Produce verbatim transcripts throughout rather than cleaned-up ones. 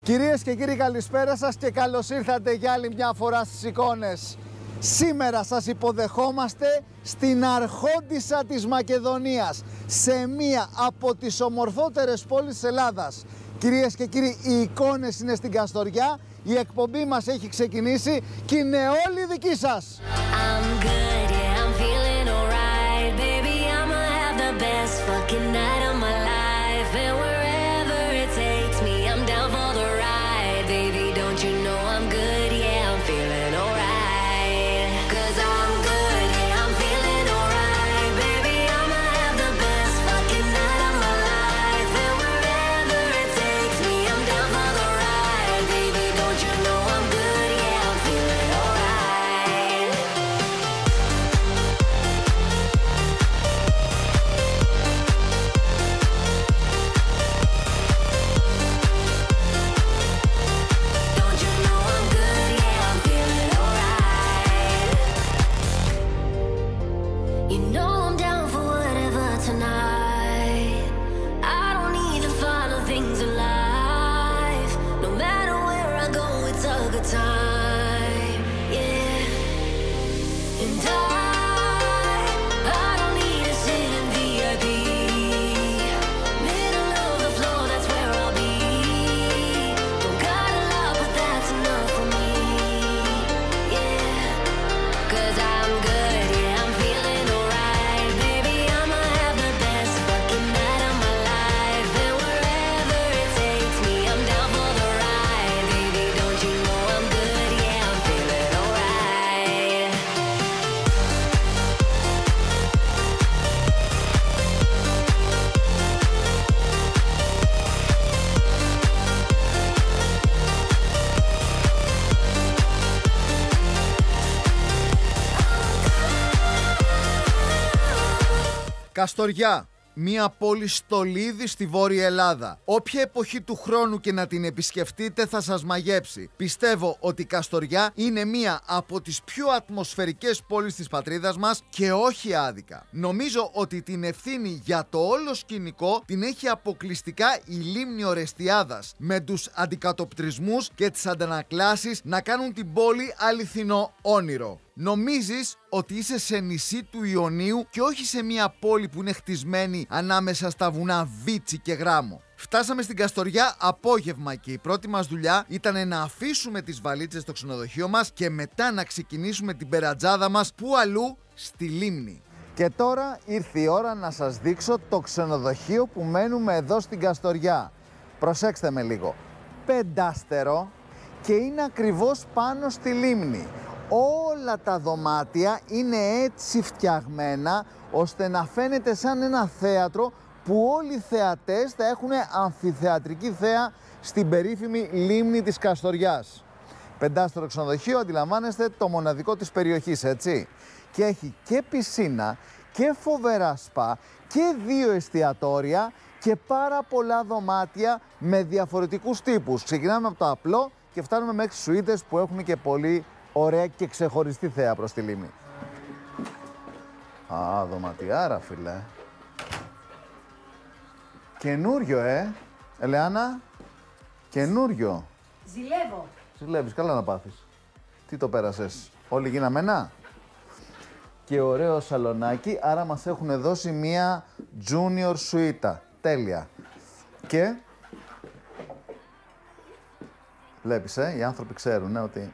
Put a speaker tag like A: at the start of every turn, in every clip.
A: Κυρίες και κύριοι, καλησπέρα σας και καλώς ήρθατε για άλλη μια φορά στις εικόνες. Σήμερα σας υποδεχόμαστε στην Αρχόντισσα της Μακεδονίας, σε μία από τις ομορφότερες πόλεις της Ελλάδας. Κυρίες και κύριοι, οι εικόνες είναι στην Καστοριά, η εκπομπή μας έχει ξεκινήσει και είναι όλοι δικοί σας. Καστοριά, μία πόλη στολίδι στη Βόρεια Ελλάδα. Όποια εποχή του χρόνου και να την επισκεφτείτε θα σας μαγέψει. Πιστεύω ότι η Καστοριά είναι μία από τις πιο ατμοσφαιρικές πόλεις της πατρίδας μας και όχι άδικα. Νομίζω ότι την ευθύνη για το όλο σκηνικό την έχει αποκλειστικά η λίμνη Ορεστιάδας, με τους αντικατοπτρισμούς και τις αντανακλάσεις να κάνουν την πόλη αληθινό όνειρο. Νομίζεις ότι είσαι σε νησί του Ιωνίου και όχι σε μια πόλη που είναι χτισμένη ανάμεσα στα βουνά Βίτσι και Γράμμο. Φτάσαμε στην Καστοριά απόγευμα και η πρώτη μας δουλειά ήταν να αφήσουμε τις βαλίτσες στο ξενοδοχείο μας και μετά να ξεκινήσουμε την περατζάδα μας που αλλού, στη λίμνη. Και τώρα ήρθε η ώρα να σας δείξω το ξενοδοχείο που μένουμε εδώ στην Καστοριά. Προσέξτε με λίγο. Πεντάστερο και είναι ακριβώς πάνω στη λίμνη. Όλα τα δωμάτια είναι έτσι φτιαγμένα ώστε να φαίνεται σαν ένα θέατρο που όλοι οι θεατές θα έχουν αμφιθεατρική θέα στην περίφημη λίμνη της Καστοριάς. Πεντάστερο ξενοδοχείο, αντιλαμβάνεστε, το μοναδικό της περιοχής, έτσι. Και έχει και πισίνα και φοβερά σπα και δύο εστιατόρια και πάρα πολλά δωμάτια με διαφορετικούς τύπους. Ξεκινάμε από το απλό και φτάνουμε μέχρι σουίτες που έχουν και πολύ ωραία και ξεχωριστή θέα προς τη λίμνη. Α, δωματιάρα, φίλε. Καινούριο, ε. Ελεάνα, καινούριο.
B: Ζηλεύω.
A: Ζηλεύεις, καλά να πάθεις. Τι το πέρασες, όλοι γίναμε ένα. Και ωραίο σαλονάκι, άρα μας έχουν δώσει μία junior σουίτα. Τέλεια. Και... βλέπεις, ε, οι άνθρωποι ξέρουν, ε, ότι...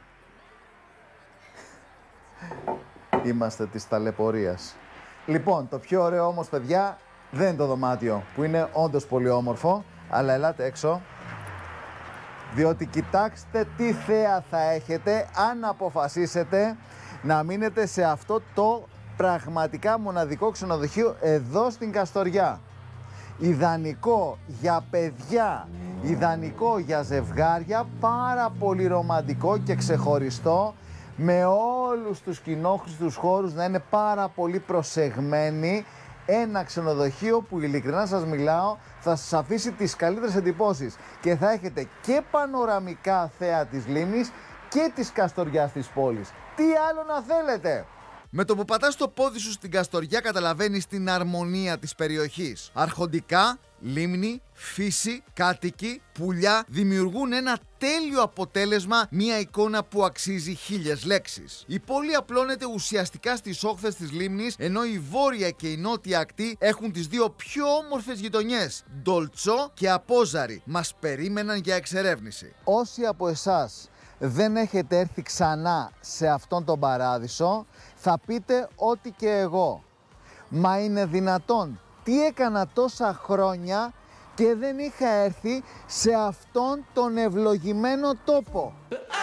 A: είμαστε της ταλαιπωρίας. Λοιπόν, το πιο ωραίο όμως, παιδιά, δεν είναι το δωμάτιο, που είναι όντως πολύ όμορφο, αλλά ελάτε έξω, διότι κοιτάξτε τι θέα θα έχετε αν αποφασίσετε να μείνετε σε αυτό το πραγματικά μοναδικό ξενοδοχείο εδώ στην Καστοριά. Ιδανικό για παιδιά, ιδανικό για ζευγάρια, πάρα πολύ ρομαντικό και ξεχωριστό, με όλους τους κοινόχρηστους χώρους να είναι πάρα πολύ προσεγμένοι. Ένα ξενοδοχείο που ειλικρινά σας μιλάω θα σας αφήσει τις καλύτερες εντυπώσεις και θα έχετε και πανοραμικά θέα της λίμνης και της Καστοριάς της πόλης. Τι άλλο να θέλετε! Με το που πατάς το πόδι σου στην Καστοριά καταλαβαίνεις την αρμονία της περιοχής. Αρχοντικά, λίμνη, φύση, κάτοικοι, πουλιά δημιουργούν ένα τέλειο αποτέλεσμα, μια εικόνα που αξίζει χίλιες λέξεις. Η πόλη απλώνεται ουσιαστικά στις όχθες της λίμνης, ενώ η βόρεια και η νότια ακτή έχουν τις δύο πιο όμορφες γειτονιές, Ντολτσό και Απόζαρη. Μας περίμεναν για εξερεύνηση. Όσοι από εσάς δεν έχετε έρθει ξανά σε αυτόν τον παράδεισο, θα πείτε ότι και εγώ. Μα είναι δυνατόν? Τι έκανα τόσα χρόνια και δεν είχα έρθει σε αυτόν τον ευλογημένο τόπο?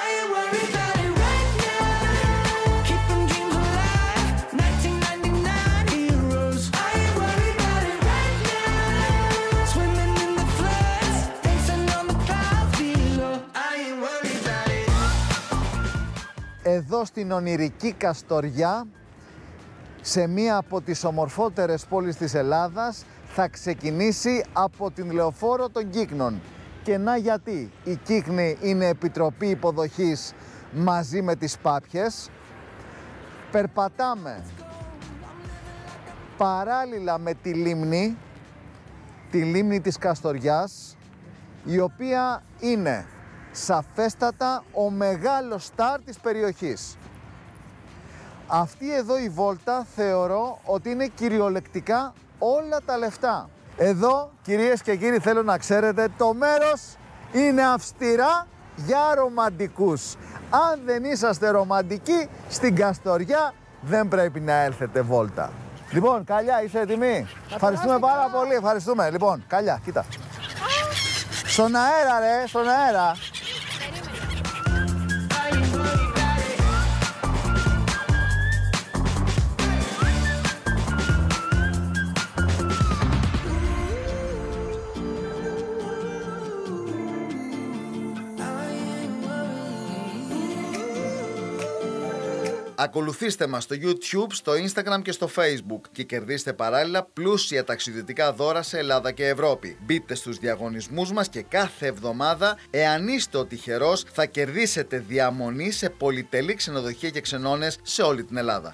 A: Εδώ στην ονειρική Καστοριά, σε μία από τις ομορφότερες πόλεις της Ελλάδας, θα ξεκινήσει από την Λεωφόρο των Κύκνων. Και να γιατί. Η Κύκνη είναι επιτροπή υποδοχής μαζί με τις Πάπιες. Περπατάμε παράλληλα με τη λίμνη, τη λίμνη της Καστοριάς, η οποία είναι σαφέστατα ο μεγάλος στάρ της περιοχής. Αυτή εδώ η βόλτα θεωρώ ότι είναι κυριολεκτικά όλα τα λεφτά. Εδώ, κυρίες και κύριοι, θέλω να ξέρετε, το μέρος είναι αυστηρά για ρομαντικούς. Αν δεν είσαστε ρομαντικοί, στην Καστοριά δεν πρέπει να έλθετε βόλτα. Λοιπόν, Καλιά, είσαι έτοιμη? Ευχαριστούμε πάρα πολύ, ευχαριστούμε. Λοιπόν, Καλιά, κοίτα. Στον αέρα, ρε, στον αέρα. Ακολουθήστε μας στο YouTube, στο Instagram και στο Facebook και κερδίστε παράλληλα πλούσια ταξιδιωτικά δώρα σε Ελλάδα και Ευρώπη. Μπείτε στους διαγωνισμούς μας και κάθε εβδομάδα, εάν είστε ο τυχερός, θα κερδίσετε διαμονή σε πολυτελή ξενοδοχεία και ξενώνες σε όλη την Ελλάδα.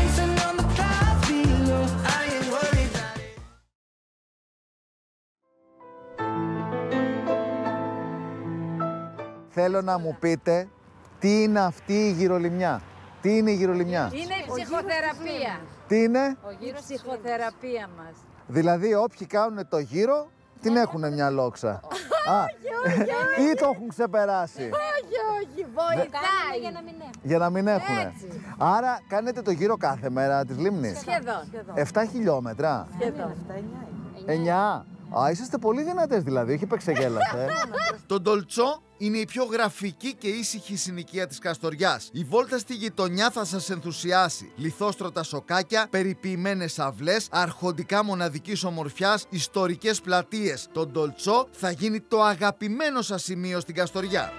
A: Θέλω να μου πείτε τι είναι αυτή η γυρολιμνιά. Τι είναι η γυρολιμνιά?
B: Είναι η ψυχοθεραπεία.
A: Τι είναι?
B: Η ψυχοθεραπεία μας.
A: Δηλαδή όποιοι κάνουν το γύρο την έχουν μια λόξα. Α, ή το έχουν ξεπεράσει?
B: Όχι, όχι, βοηθάει για να μην έχουν.
A: Για να μην έχουν. Άρα κάνετε το γύρο κάθε μέρα της λίμνης?
B: Σχεδόν.
A: εφτά χιλιόμετρα.
B: Σχεδόν.
A: εννιά. Α, είσαστε πολύ δυνατές δηλαδή, όχι πεξεγέλαστε. Το Ντολτσό είναι η πιο γραφική και ήσυχη συνοικία της Καστοριάς. Η βόλτα στη γειτονιά θα σας ενθουσιάσει. Λιθόστρωτα σοκάκια, περιποιημένες αυλές, αρχοντικά μοναδικής ομορφιάς, ιστορικές πλατείες. Το Ντολτσό θα γίνει το αγαπημένο σας σημείο στην Καστοριά.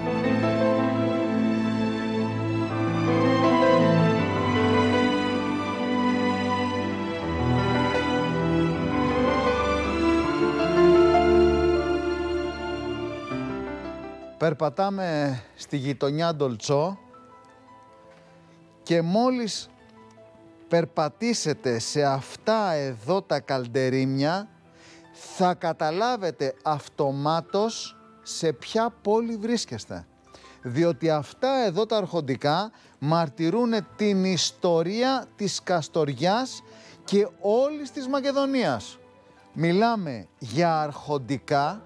A: Περπατάμε στη γειτονιά Ντολτσό και μόλις περπατήσετε σε αυτά εδώ τα καλντερίμια θα καταλάβετε αυτομάτως σε ποια πόλη βρίσκεστε. Διότι αυτά εδώ τα αρχοντικά μαρτυρούν την ιστορία της Καστοριάς και όλης της Μακεδονίας. Μιλάμε για αρχοντικά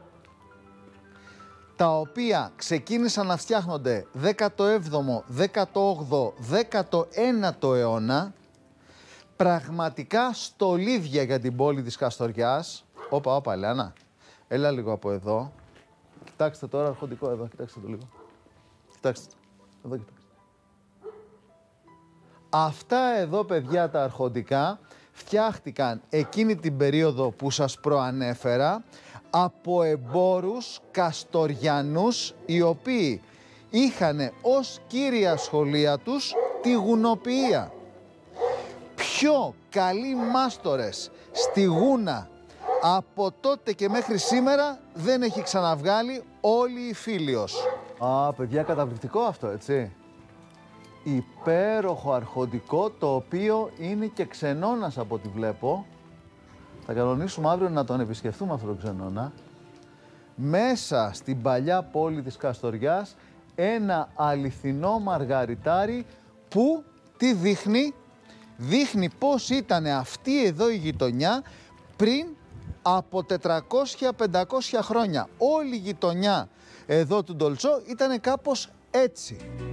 A: τα οποία ξεκίνησαν να φτιάχνονται δέκατο έβδομο, δέκατο όγδοο, δέκατο ένατο αιώνα, πραγματικά στολίδια για την πόλη της Καστοριάς. Όπα, όπα, Ελένα, έλα λίγο από εδώ. Κοιτάξτε τώρα αρχοντικό εδώ, κοιτάξτε το λίγο. Κοιτάξτε το, εδώ κοιτάξτε. Αυτά εδώ, παιδιά, τα αρχοντικά φτιάχτηκαν εκείνη την περίοδο που σας προανέφερα από εμπόρους Καστοριανούς, οι οποίοι είχαν ως κύρια σχολεία τους τη γουνοποιία. Πιο καλοί μάστορες στη γούνα από τότε και μέχρι σήμερα δεν έχει ξαναβγάλει όλη η Φίλιος. Α, παιδιά, καταπληκτικό αυτό, έτσι. υπέροχο αρχοντικό, το οποίο είναι και ξενώνας από ό,τι βλέπω. Θα κανονίσουμε αύριο να τον επισκεφτούμε αυτόν τον ξενώνα. Μέσα στην παλιά πόλη της Καστοριάς, ένα αληθινό μαργαριτάρι που τι δείχνει? Δείχνει πώς ήταν αυτή εδώ η γειτονιά πριν από τετρακόσια με πεντακόσια χρόνια. Όλη η γειτονιά εδώ του Ντολτσό ήταν κάπως έτσι.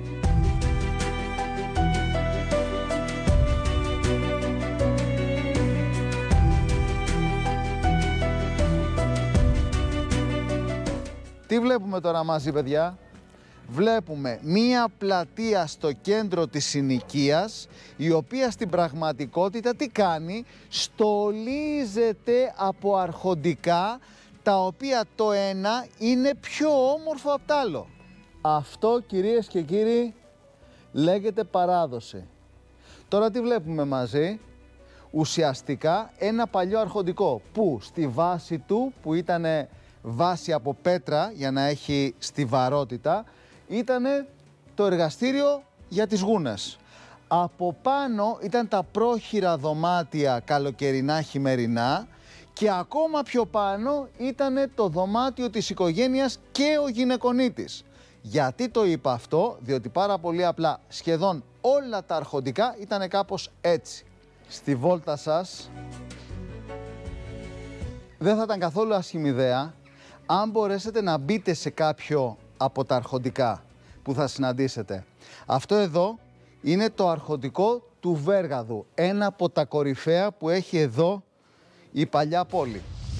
A: Τι βλέπουμε τώρα μαζί, παιδιά? Βλέπουμε μία πλατεία στο κέντρο της συνοικίας, η οποία στην πραγματικότητα τι κάνει? Στολίζεται από αρχοντικά, τα οποία το ένα είναι πιο όμορφο από το άλλο. Αυτό, κυρίες και κύριοι, λέγεται παράδοση. Τώρα τι βλέπουμε μαζί? Ουσιαστικά ένα παλιό αρχοντικό που στη βάση του, που ήταν βάση από πέτρα για να έχει στιβαρότητα, ήταν το εργαστήριο για τις γούνες. Από πάνω ήταν τα πρόχειρα δωμάτια καλοκαιρινά χειμερινά και ακόμα πιο πάνω ήταν το δωμάτιο της οικογένειας και ο γυναικονίτης. Γιατί το είπα αυτό? Διότι πάρα πολύ απλά σχεδόν όλα τα αρχοντικά ήταν κάπως έτσι. Στη βόλτα σας δεν θα ήταν καθόλου άσχημη ιδέα αν μπορέσετε να μπείτε σε κάποιο από τα αρχοντικά που θα συναντήσετε. Αυτό εδώ είναι το αρχοντικό του Βέργαδου, ένα από τα κορυφαία που έχει εδώ η παλιά πόλη.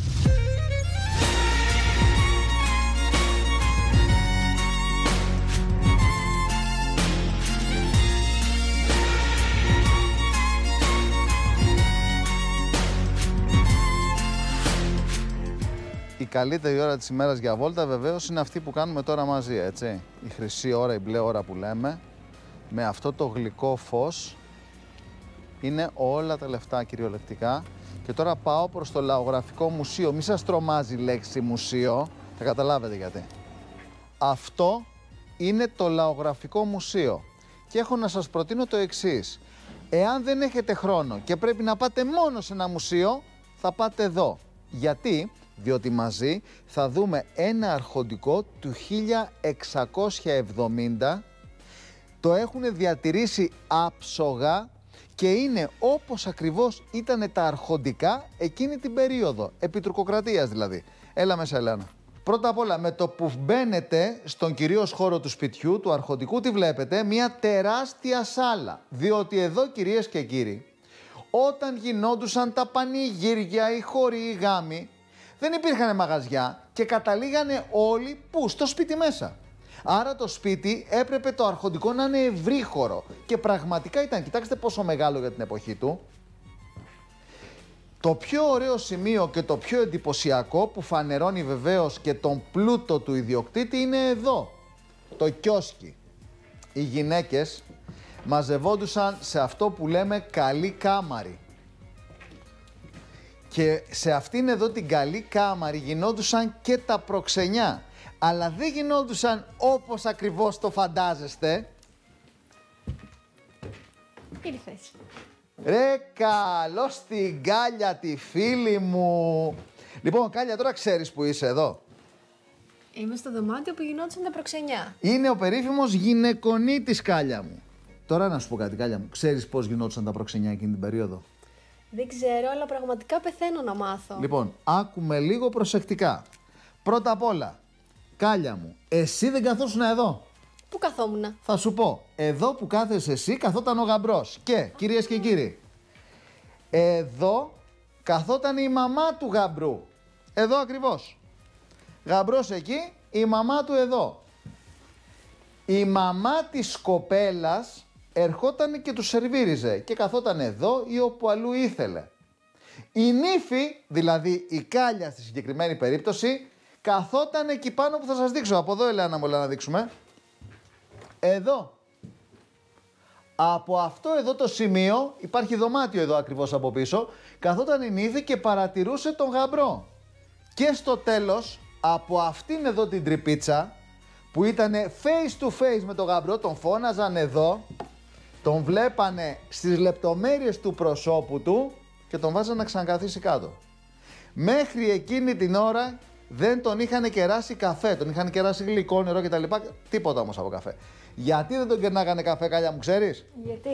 A: Η καλύτερη ώρα της ημέρας για βόλτα βεβαίως είναι αυτή που κάνουμε τώρα μαζί, έτσι. Η χρυσή ώρα, η μπλε ώρα που λέμε, με αυτό το γλυκό φως, είναι όλα τα λεφτά κυριολεκτικά. Και τώρα πάω προς το Λαογραφικό Μουσείο. Μη σας τρομάζει η λέξη μουσείο, θα καταλάβετε γιατί. Αυτό είναι το Λαογραφικό Μουσείο. Και έχω να σας προτείνω το εξής. Εάν δεν έχετε χρόνο και πρέπει να πάτε μόνο σε ένα μουσείο, θα πάτε εδώ. Γιατί? Διότι μαζί θα δούμε ένα αρχοντικό του χίλια εξακόσια εβδομήντα, το έχουν διατηρήσει άψογα και είναι όπως ακριβώς ήταν τα αρχοντικά εκείνη την περίοδο, επί τουρκοκρατίας δηλαδή. Έλα μέσα, Ελένα. Πρώτα απ' όλα, με το που μπαίνετε στον κυρίως χώρο του σπιτιού, του αρχοντικού, τι βλέπετε? Μια τεράστια σάλα. Διότι εδώ, κυρίες και κύριοι, όταν γινόντουσαν τα πανηγύρια, οι χώροι, οι γάμοι, δεν υπήρχαν μαγαζιά και καταλήγανε όλοι πού? Στο σπίτι μέσα. Άρα το σπίτι έπρεπε το αρχοντικό να είναι ευρύχωρο και πραγματικά ήταν, κοιτάξτε πόσο μεγάλο για την εποχή του. Το πιο ωραίο σημείο και το πιο εντυπωσιακό που φανερώνει βεβαίως και τον πλούτο του ιδιοκτήτη είναι εδώ, το κιόσκι. Οι γυναίκες μαζευόντουσαν σε αυτό που λέμε καλή κάμαρη. Και σε αυτήν εδώ την καλή κάμαρη γινόντουσαν και τα προξενιά. Αλλά δεν γινόντουσαν όπως ακριβώς το φαντάζεστε.
C: Ήρθες.
A: Ρε καλώς την Κάλια τη φίλη μου. Λοιπόν Κάλια, τώρα ξέρεις που είσαι εδώ?
C: Είμαι στο δωμάτιο που γινόντουσαν τα προξενιά.
A: Είναι ο περίφημος γυναικονίτης, Κάλια μου. Τώρα να σου πω κάτι, Κάλια μου. Ξέρεις πώς γινόντουσαν τα προξενιά εκείνη την περίοδο?
C: Δεν ξέρω, αλλά πραγματικά πεθαίνω να μάθω.
A: Λοιπόν, άκουμε λίγο προσεκτικά. Πρώτα απ' όλα, Κάλια μου, εσύ δεν καθόσουν εδώ?
C: Πού καθόμουνα?
A: Θα σου πω, εδώ που κάθεσαι εσύ καθόταν ο γαμπρός. Και, κυρίες και κύριοι, εδώ καθόταν η μαμά του γαμπρού. Εδώ ακριβώς. Γαμπρός εκεί, η μαμά του εδώ. Η μαμά της κοπέλας ερχόταν και του σερβίριζε και καθόταν εδώ ή όπου αλλού ήθελε. Η νύφη, δηλαδή η Κάλια στη συγκεκριμένη περίπτωση, καθόταν εκεί πάνω που θα σας δείξω. Από εδώ, Ελένα μου, να δείξουμε. Εδώ. Από αυτό εδώ το σημείο, υπάρχει δωμάτιο εδώ ακριβώς από πίσω, καθόταν η νύφη και παρατηρούσε τον γαμπρό. Και στο τέλος, από αυτήν εδώ την τρυπίτσα, που ήταν face to face με τον γαμπρό, τον φώναζαν εδώ τον βλέπανε στις λεπτομέρειες του προσώπου του και τον βάζανε να ξανακαθίσει κάτω. Μέχρι εκείνη την ώρα δεν τον είχαν κεράσει καφέ, τον είχαν κεράσει γλυκό, νερό κτλ. Τίποτα όμως από καφέ. Γιατί δεν τον κερνάγανε καφέ, Κάλια μου, ξέρεις?
C: Γιατί?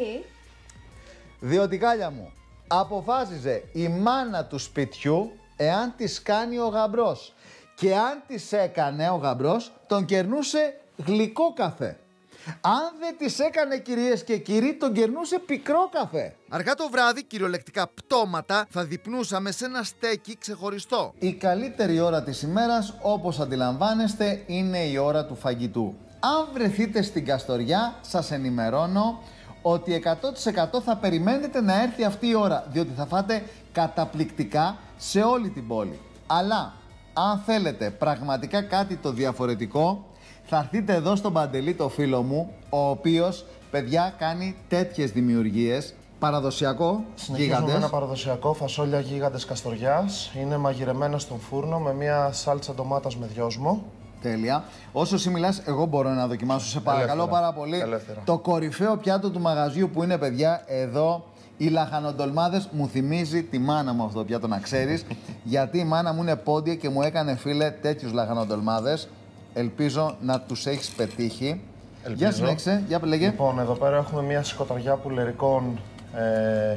A: Διότι, Κάλια μου, αποφάσιζε η μάνα του σπιτιού εάν της κάνει ο γαμπρός. Και αν της έκανε ο γαμπρός, τον κερνούσε γλυκό καφέ. Αν δεν τις έκανε, κυρίες και κύριοι, τον κερνούσε πικρό καφέ. Αργά το βράδυ, κυριολεκτικά πτώματα, θα διπνούσαμε σε ένα στέκι ξεχωριστό. Η καλύτερη ώρα της ημέρας, όπως αντιλαμβάνεστε, είναι η ώρα του φαγητού. Αν βρεθείτε στην Καστοριά, σας ενημερώνω ότι εκατό τοις εκατό θα περιμένετε να έρθει αυτή η ώρα, διότι θα φάτε καταπληκτικά σε όλη την πόλη. Αλλά, αν θέλετε πραγματικά κάτι το διαφορετικό, θα έρθετε εδώ στον Παντελή, το φίλο μου, ο οποίος, παιδιά, κάνει τέτοιες δημιουργίες. Παραδοσιακό,
D: Συνεχίζουμε ένα παραδοσιακό φασόλια γίγαντες Καστοριάς. Είναι μαγειρεμένα στον φούρνο με μια σάλτσα ντομάτας με δυόσμο.
A: Τέλεια. Όσο εσύ μιλάς, εγώ μπορώ να δοκιμάσω, σε παρακαλώ
D: Ελεύθερα.
A: πάρα πολύ.
D: Ελεύθερα.
A: Το κορυφαίο πιάτο του μαγαζιού που είναι, παιδιά, εδώ. Οι λαχανοντολμάδες, μου θυμίζει τη μάνα μου αυτό το πιάτο, να ξέρεις. Γιατί η μάνα μου είναι πόντια και μου έκανε, φίλε, τέτοιους λαχανοντολμάδες. Ελπίζω να τους έχεις πετύχει.
D: Ελπίζω.
A: Για συνέχισε, για λέγε.
D: Λοιπόν, εδώ πέρα έχουμε μια σηκωταριά πουλερικών ε,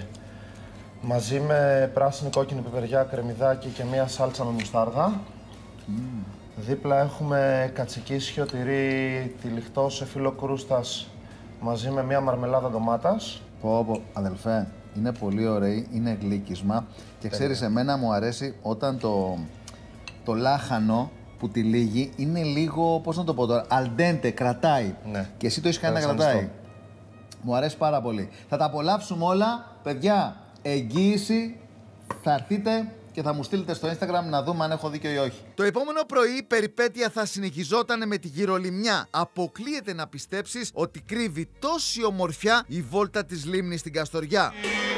D: μαζί με πράσινη κόκκινη πιπεριά, κρεμμυδάκι και μια σάλτσα με μουστάρδα. Mm. Δίπλα έχουμε κατσικίσιο τυρί τυλιχτό σε φύλλο κρούστας μαζί με μια μαρμελάδα ντομάτας.
A: Πω, πω, αδελφέ, είναι πολύ ωραίο, είναι γλύκισμα και ξέρεις, εμένα μου αρέσει όταν το, το λάχανο που τυλίγει είναι λίγο, πώς να το πω τώρα, αλντέντε, κρατάει.
D: Ναι.
A: Και εσύ το έχεις κάνει να κρατάει. Μου αρέσει πάρα πολύ. Θα τα απολαύσουμε όλα, παιδιά, εγγύηση, θα έρθείτε και θα μου στείλετε στο Instagram να δούμε αν έχω δίκιο ή όχι. Το επόμενο πρωί η περιπέτεια θα συνεχιζόταν με τη γυρολιμνιά. Αποκλείεται να πιστέψεις ότι κρύβει τόση ομορφιά η βόλτα της λίμνης στην Καστοριά.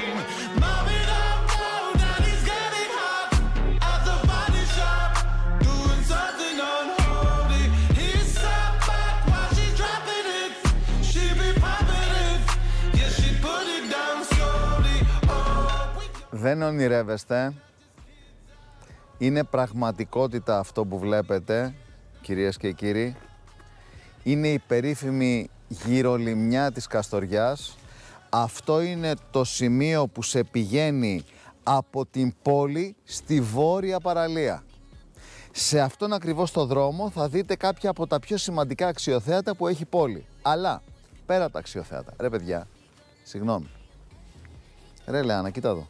A: Δεν ονειρεύεστε. Είναι πραγματικότητα αυτό που βλέπετε, κυρίες και κύριοι. Είναι η περίφημη γυρολιμνιά της Καστοριάς. Αυτό είναι το σημείο που σε πηγαίνει από την πόλη στη βόρεια παραλία. Σε αυτόν ακριβώς το δρόμο θα δείτε κάποια από τα πιο σημαντικά αξιοθέατα που έχει η πόλη. Αλλά, πέρα από τα αξιοθέατα, ρε παιδιά, συγγνώμη. Ρε Λεάνα, κοίτα εδώ.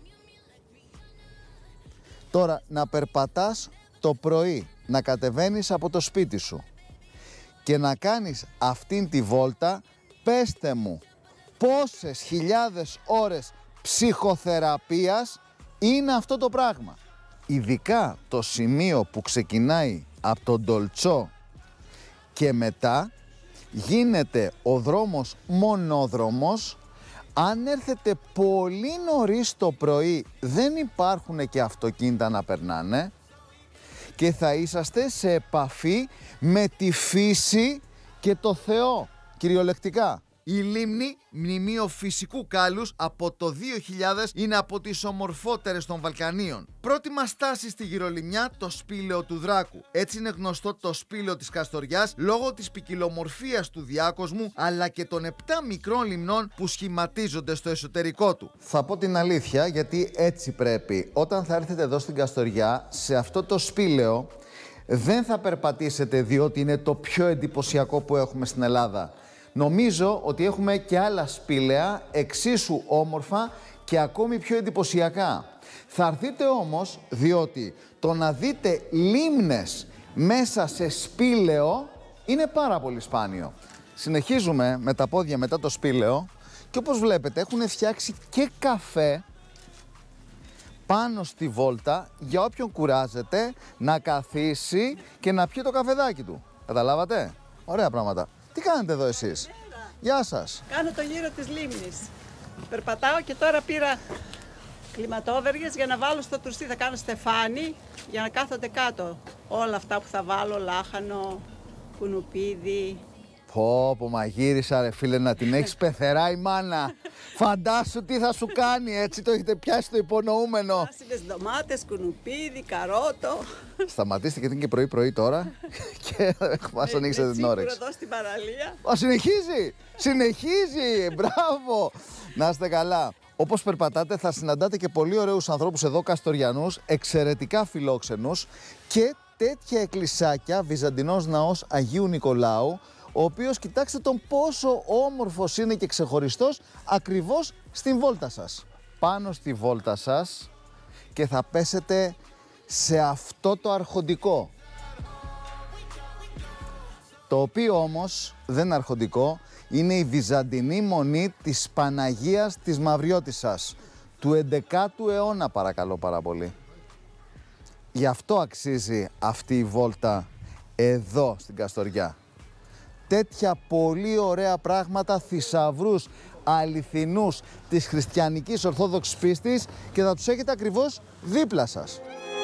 A: Τώρα, να περπατάς το πρωί, να κατεβαίνεις από το σπίτι σου και να κάνεις αυτήν τη βόλτα, πέστε μου πόσες χιλιάδες ώρες ψυχοθεραπείας είναι αυτό το πράγμα. Ειδικά το σημείο που ξεκινάει από τον Ντολτσό και μετά γίνεται ο δρόμος μονόδρομος. Αν έρθετε πολύ νωρίς το πρωί, δεν υπάρχουν και αυτοκίνητα να περνάνε και θα είσαστε σε επαφή με τη φύση και το Θεό, κυριολεκτικά. Η λίμνη, μνημείο φυσικού κάλους, από το δύο χιλιάδες είναι από τις ομορφότερες των Βαλκανίων. Πρώτη μας στάση στη γυρολιμνιά, το σπήλαιο του Δράκου. Έτσι είναι γνωστό το σπήλαιο της Καστοριάς λόγω της ποικιλομορφίας του διάκοσμου, αλλά και των επτά μικρών λιμνών που σχηματίζονται στο εσωτερικό του. Θα πω την αλήθεια, γιατί έτσι πρέπει. Όταν θα έρθετε εδώ στην Καστοριά, σε αυτό το σπήλαιο, δεν θα περπατήσετε διότι είναι το πιο εντυπωσιακό που έχουμε στην Ελλάδα. Νομίζω ότι έχουμε και άλλα σπήλαια εξίσου όμορφα και ακόμη πιο εντυπωσιακά. Θα έρθετε όμως διότι το να δείτε λίμνες μέσα σε σπήλαιο είναι πάρα πολύ σπάνιο. Συνεχίζουμε με τα πόδια μετά το σπήλαιο και όπως βλέπετε έχουν φτιάξει και καφέ πάνω στη βόλτα για όποιον κουράζεται να καθίσει και να πιει το καφεδάκι του. Καταλάβατε? Ωραία πράγματα. Τι κάνετε εδώ εσείς? Γεια σας.
E: Κάνω το γύρο της λίμνης. Περπατάω και τώρα πήρα κλιματόβεργες για να βάλω στο τουρστί. Θα κάνω στεφάνι για να κάθονται κάτω όλα αυτά που θα βάλω, λάχανο, κουνουπίδι.
A: Πω, πω, μαγείρισα ρε φίλε, να την έχεις πεθερά η μάνα. Φαντάσου τι θα σου κάνει, έτσι το έχετε πιάσει το υπονοούμενο.
E: Άσυλες ντομάτες, κουνουπίδι, καρότο.
A: Σταματήστε γιατί είναι και πρωί-πρωί τώρα και μας ανοίξετε την όρεξη.
E: Εδώ στην παραλία.
A: Α, συνεχίζει, συνεχίζει, μπράβο. Να είστε καλά. Όπως περπατάτε θα συναντάτε και πολύ ωραίους ανθρώπους εδώ καστοριανούς, εξαιρετικά φιλόξενους και τέτοια εκκλησάκια, Βυζαντινός ναός Αγίου Νικολάου, ο οποίος κοιτάξτε τον πόσο όμορφος είναι και ξεχωριστός ακριβώς στην βόλτα σας. Πάνω στη βόλτα σας και θα πέσετε σε αυτό το αρχοντικό. Το οποίο όμως δεν είναι αρχοντικό, είναι η βυζαντινή μονή της Παναγίας της Μαυριώτισσας του εντεκάτου αιώνα, παρακαλώ πάρα πολύ. Γι' αυτό αξίζει αυτή η βόλτα εδώ στην Καστοριά. Τέτοια πολύ ωραία πράγματα, θησαυρούς αληθινούς της χριστιανικής ορθόδοξης πίστης και θα τους έχετε ακριβώς δίπλα σας.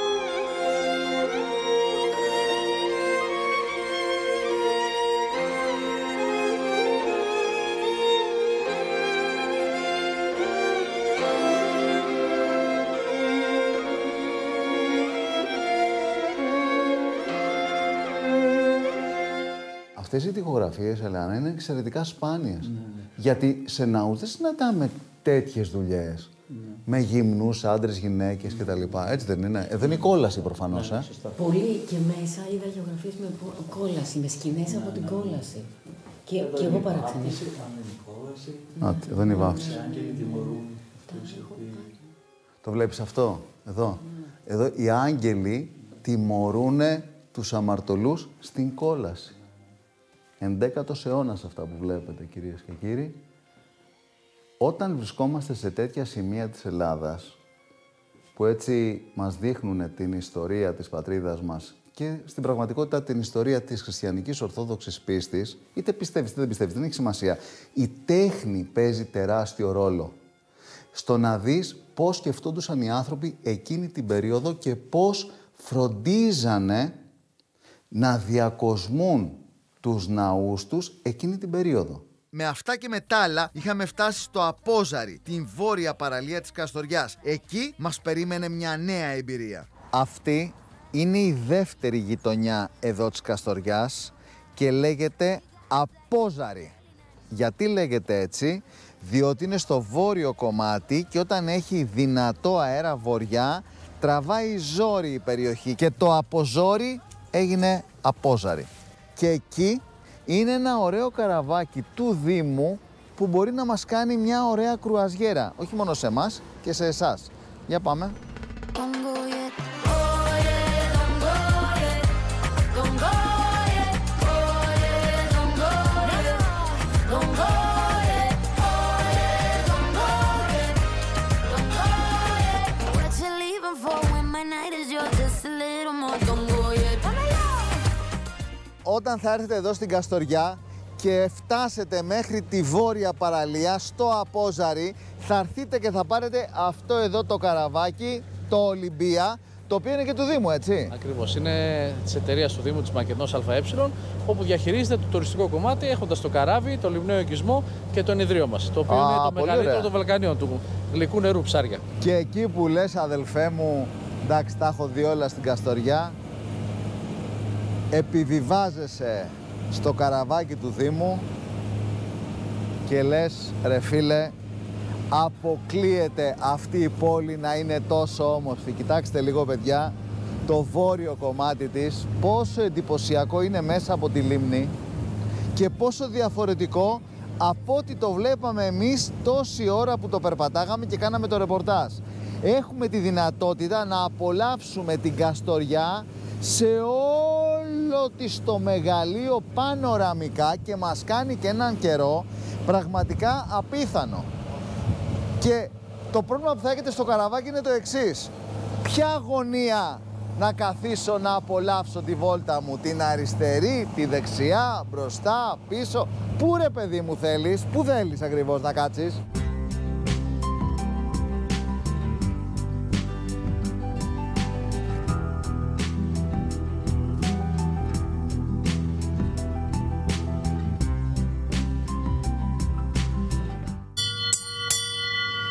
A: Αυτές οι τοιχογραφίες, Ελένα, είναι εξαιρετικά σπάνιες. Ναι, ναι. Γιατί σε ναούς δεν συναντάμε τέτοιες δουλειές. Ναι. Με γυμνούς, άντρες, γυναίκες κτλ. Έτσι δεν είναι. Εδώ είναι η κόλαση προφανώς. Ναι, ε.
F: Πολύ και μέσα είδα γεωγραφίες με κόλαση, με σκηνές ναι, από την ναι, κόλαση. Ναι. Και, και εγώ παραξενήθηκα.
A: Εδώ είναι η βάφτιση. Το βλέπεις αυτό, εδώ. Ναι. Εδώ οι άγγελοι τιμωρούν τους αμαρτωλούς στην κόλαση. Ενδέκατος αιώνας αυτά που βλέπετε, κυρίες και κύριοι. Όταν βρισκόμαστε σε τέτοια σημεία της Ελλάδας, που έτσι μας δείχνουν την ιστορία της πατρίδας μας και στην πραγματικότητα την ιστορία της χριστιανικής ορθόδοξης πίστης, είτε πιστεύεις είτε δεν πιστεύεις, δεν έχει σημασία. Η τέχνη παίζει τεράστιο ρόλο στο να δεις πώς σκεφτόντουσαν οι άνθρωποι εκείνη την περίοδο και πώς φροντίζανε να διακοσμούν τους ναούς τους εκείνη την περίοδο. Με αυτά και με τ' άλλα είχαμε φτάσει στο Απόζαρι, την βόρεια παραλία της Καστοριάς. Εκεί μας περίμενε μια νέα εμπειρία. Αυτή είναι η δεύτερη γειτονιά εδώ της Καστοριάς και λέγεται Απόζαρι. Γιατί λέγεται έτσι? Διότι είναι στο βόρειο κομμάτι και όταν έχει δυνατό αέρα βορειά τραβάει ζόρι η περιοχή και το Αποζόρι έγινε Απόζαρι. Και εκεί είναι ένα ωραίο καραβάκι του Δήμου που μπορεί να μας κάνει μια ωραία κρουαζιέρα. Όχι μόνο σε εμάς και σε εσάς. Για πάμε. Όταν θα έρθετε εδώ στην Καστοριά και φτάσετε μέχρι τη βόρεια παραλία, στο Απόζαρι, θα έρθετε και θα πάρετε αυτό εδώ το καραβάκι, το Ολυμπία, το οποίο είναι και του Δήμου, έτσι.
G: Ακριβώς. Είναι της εταιρείας του Δήμου της Μακεδονίας ΑΕ, όπου διαχειρίζεται το τουριστικό κομμάτι, έχοντας το καράβι, το λιμναίο οικισμό και το ενιδρίο μας, το οποίο Α, είναι το μεγαλύτερο ωραία. των Βαλκανίων, του γλυκού νερού ψάρια.
A: Και εκεί που λες, αδελφέ μου, εντάξει, τα έχω δει όλα στην Καστοριά, επιβιβάζεσαι στο καραβάκι του Δήμου και λες, ρε φίλε, αποκλείεται αυτή η πόλη να είναι τόσο όμορφη. Κοιτάξτε λίγο, παιδιά, το βόρειο κομμάτι της, πόσο εντυπωσιακό είναι μέσα από τη λίμνη και πόσο διαφορετικό από ό,τι το βλέπαμε εμείς τόση ώρα που το περπατάγαμε και κάναμε το ρεπορτάζ. Έχουμε τη δυνατότητα να απολαύσουμε την Καστοριά σε όλο της το μεγαλείο πανοραμικά και μας κάνει και έναν καιρό πραγματικά απίθανο. Και το πρόβλημα που θα έχετε στο καραβάκι είναι το εξής. Ποια γωνία να καθίσω να απολαύσω τη βόλτα μου? Την αριστερή, τη δεξιά, μπροστά, πίσω? Πού ρε παιδί μου θέλεις, πού θέλεις ακριβώς να κάτσεις?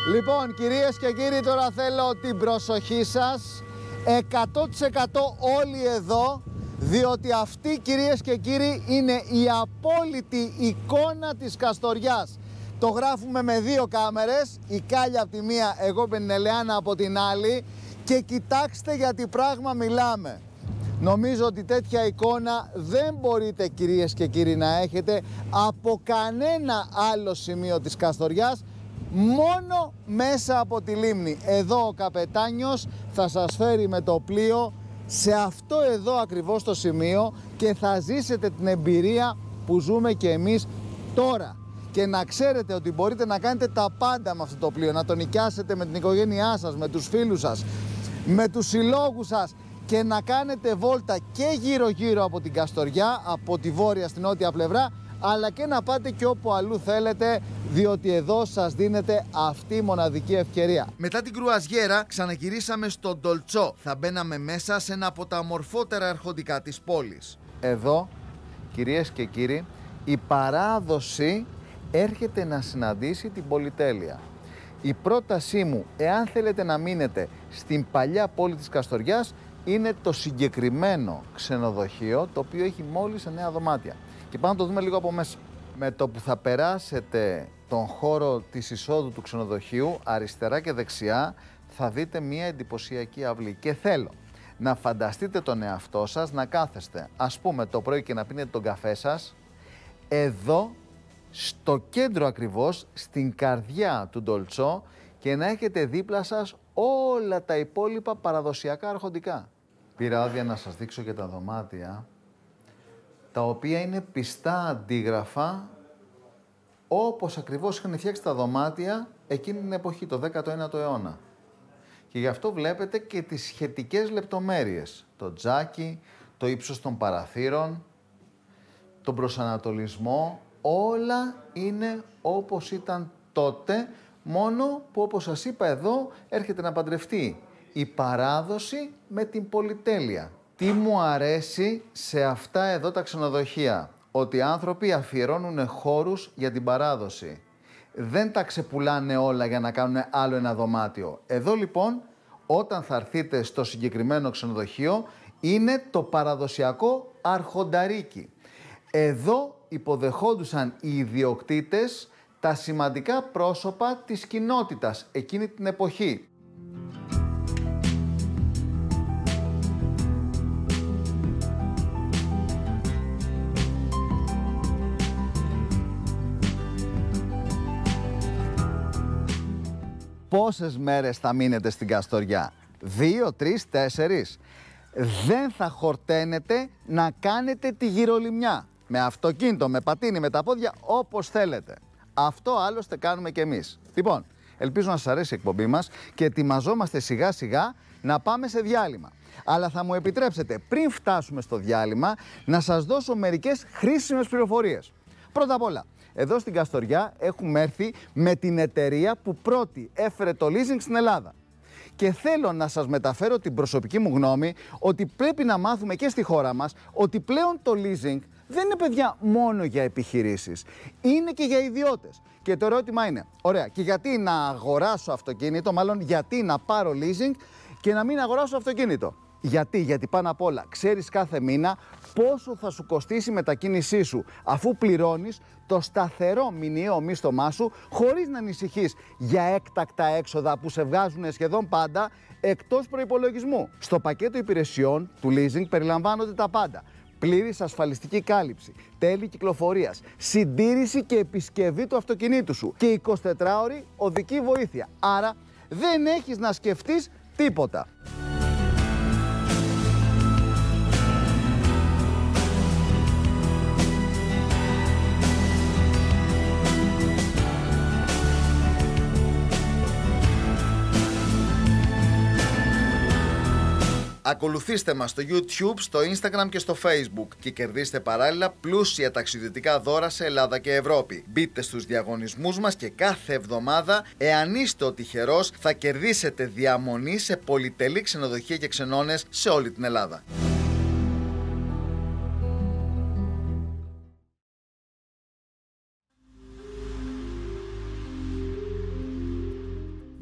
A: Λοιπόν, κυρίες και κύριοι, τώρα θέλω την προσοχή σας. εκατό τοις εκατό όλοι εδώ, διότι αυτή, κυρίες και κύριοι, είναι η απόλυτη εικόνα της Καστοριάς. Το γράφουμε με δύο κάμερες, η Κάλια από τη μία, εγώ Πενελεάνα από την άλλη, και κοιτάξτε για τι πράγμα μιλάμε. Νομίζω ότι τέτοια εικόνα δεν μπορείτε, κυρίες και κύριοι, να έχετε από κανένα άλλο σημείο της Καστοριάς, μόνο μέσα από τη λίμνη. Εδώ ο καπετάνιος θα σας φέρει με το πλοίο σε αυτό εδώ ακριβώς το σημείο και θα ζήσετε την εμπειρία που ζούμε και εμείς τώρα. Και να ξέρετε ότι μπορείτε να κάνετε τα πάντα με αυτό το πλοίο, να το νοικιάσετε με την οικογένειά σας, με τους φίλους σας, με τους συλλόγους σας και να κάνετε βόλτα και γύρω γύρω από την Καστοριά, από τη βόρεια στην νότια πλευρά, αλλά και να πάτε και όπου αλλού θέλετε, διότι εδώ σας δίνεται αυτή η μοναδική ευκαιρία. Μετά την κρουαζιέρα ξαναγυρίσαμε στο Ντολτσό. Θα μπαίναμε μέσα σε ένα από τα ομορφότερα αρχοντικά της πόλης. Εδώ, κυρίες και κύριοι, η παράδοση έρχεται να συναντήσει την πολυτέλεια. Η πρότασή μου, εάν θέλετε να μείνετε στην παλιά πόλη της Καστοριάς, είναι το συγκεκριμένο ξενοδοχείο, το οποίο έχει μόλις εννέα δωμάτια. Και πάμε να το δούμε λίγο από μέσα. Με το που θα περάσετε τον χώρο της εισόδου του ξενοδοχείου, αριστερά και δεξιά, θα δείτε μία εντυπωσιακή αυλή. Και θέλω να φανταστείτε τον εαυτό σας να κάθεστε, ας πούμε, το πρωί και να πίνετε τον καφέ σας, εδώ, στο κέντρο ακριβώς, στην καρδιά του Ντολτσό, και να έχετε δίπλα σας όλα τα υπόλοιπα παραδοσιακά αρχοντικά. Πήρα άδεια να σας δείξω και τα δωμάτια, τα οποία είναι πιστά αντίγραφα όπως ακριβώς είχαν φτιάξει τα δωμάτια εκείνη την εποχή, το δέκατο ένατο αιώνα. Και γι' αυτό βλέπετε και τις σχετικές λεπτομέρειες. Το τζάκι, το ύψος των παραθύρων, τον προσανατολισμό, όλα είναι όπως ήταν τότε, μόνο που, όπως σας είπα, εδώ έρχεται να παντρευτεί η παράδοση με την πολυτέλεια. Τι μου αρέσει σε αυτά εδώ τα ξενοδοχεία? Ότι οι άνθρωποι αφιερώνουν χώρους για την παράδοση. Δεν τα ξεπουλάνε όλα για να κάνουν άλλο ένα δωμάτιο. Εδώ λοιπόν, όταν θα έρθείτε στο συγκεκριμένο ξενοδοχείο, είναι το παραδοσιακό αρχονταρίκι. Εδώ υποδεχόντουσαν οι ιδιοκτήτες τα σημαντικά πρόσωπα της κοινότητας εκείνη την εποχή. Πόσες μέρες θα μείνετε στην Καστοριά? Δύο, τρεις, τέσσερις? Δεν θα χορταίνετε να κάνετε τη γυρολιμνιά. Με αυτοκίνητο, με πατίνι, με τα πόδια, όπως θέλετε. Αυτό άλλωστε κάνουμε κι εμείς. Λοιπόν, ελπίζω να σας αρέσει η εκπομπή μας και ετοιμαζόμαστε σιγά σιγά να πάμε σε διάλειμμα. Αλλά θα μου επιτρέψετε, πριν φτάσουμε στο διάλειμμα, να σας δώσω μερικές χρήσιμες πληροφορίες. Πρώτα απ' όλα, εδώ στην Καστοριά έχουμε έρθει με την εταιρεία που πρώτη έφερε το leasing στην Ελλάδα. Και θέλω να σας μεταφέρω την προσωπική μου γνώμη ότι πρέπει να μάθουμε και στη χώρα μας ότι πλέον το leasing δεν είναι, παιδιά, μόνο για επιχειρήσεις. Είναι και για ιδιώτες. Και το ερώτημα είναι, ωραία, και γιατί να αγοράσω αυτοκίνητο, μάλλον γιατί να πάρω leasing και να μην αγοράσω αυτοκίνητο? Γιατί, γιατί πάνω απ' όλα ξέρεις κάθε μήνα πόσο θα σου κοστίσει η μετακίνησή σου, αφού πληρώνεις το σταθερό μηνιαίο μίσθωμά σου, χωρίς να ανησυχείς για έκτακτα έξοδα που σε βγάζουν σχεδόν πάντα εκτός προϋπολογισμού. Στο πακέτο υπηρεσιών του leasing περιλαμβάνονται τα πάντα. Πλήρης ασφαλιστική κάλυψη, τέλη κυκλοφορίας, συντήρηση και επισκευή του αυτοκινήτου σου και εικοσιτετράωρη οδική βοήθεια. Άρα δεν έχεις να σκεφτείς τίποτα. Ακολουθήστε μας στο YouTube, στο Instagram και στο Facebook και κερδίστε παράλληλα πλούσια ταξιδιωτικά δώρα σε Ελλάδα και Ευρώπη. Μπείτε στους διαγωνισμούς μας και κάθε εβδομάδα, εάν είστε ο τυχερός, θα κερδίσετε διαμονή σε πολυτελή ξενοδοχεία και ξενώνες σε όλη την Ελλάδα.